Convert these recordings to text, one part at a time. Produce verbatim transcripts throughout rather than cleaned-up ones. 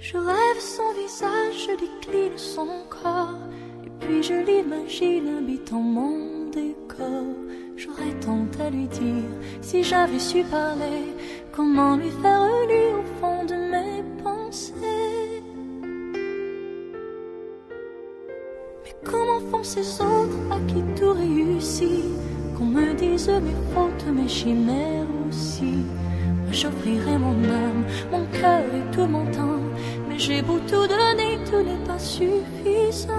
Je rêve son visage, je décline son corps, et puis je l'imagine habitant mon décor. J'aurais tant à lui dire, si j'avais su parler, comment lui faire lire au fond de mes pensées. Mais comment font ces autres à qui tout réussit, qu'on me dise mes fautes, mes chimères aussi. Moi j'offrirai mon âme, mon cœur et tout mon temps, mais j'ai beau tout donner, tout n'est pas suffisant.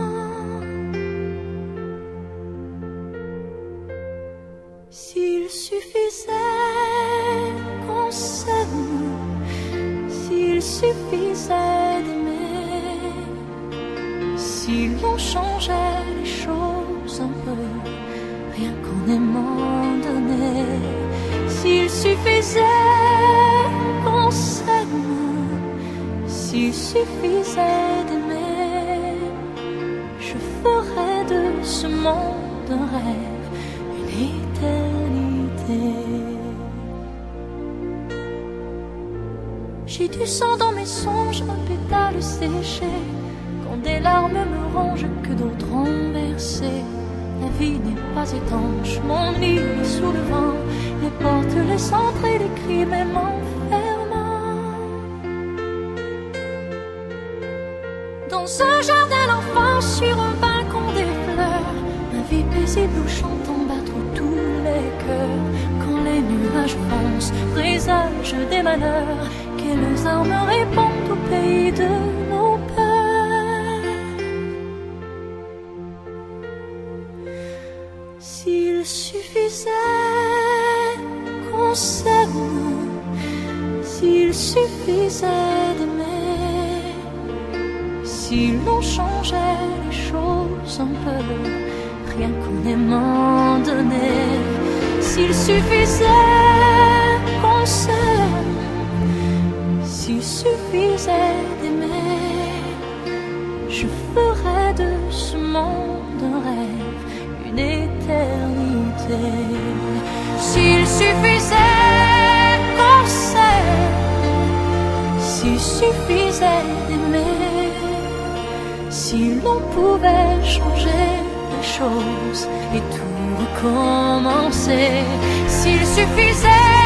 S'il suffisait qu'on s'aime, s'il suffisait d'aimer, si l'on changeait les choses un peu, rien qu'en aimant donner. S'il suffisait qu'on s'aime, s'il suffisait d'aimer, je ferais de ce monde un rêve, une éternité. J'ai du sang dans mes songes, un pétale séché, quand des larmes me rongent que d'autres ont versé. La vie n'est pas étanche, mon lit est sous le vent, les portes, les centres et les cris même enfermant. Dans un jardin d'enfants, sur un balcon des fleurs, ma vie paisible où chantant battre tous les cœurs. Quand les nuages foncent, présagent des malheurs, quelles armes répondent au pays de nos peurs. S'il suffisait qu'on s'aime, s'il suffisait d'aimer, si l'on changeait les choses un peu, rien qu'en aimant donner. S'il suffisait qu'on s'aime, s'il suffisait d'aimer, je ferais de ce monde un rêve, une éternité. S'il suffisait qu'on s'aime, s'il suffisait d'aimer, si l'on pouvait changer les choses et tout recommencer. S'il suffisait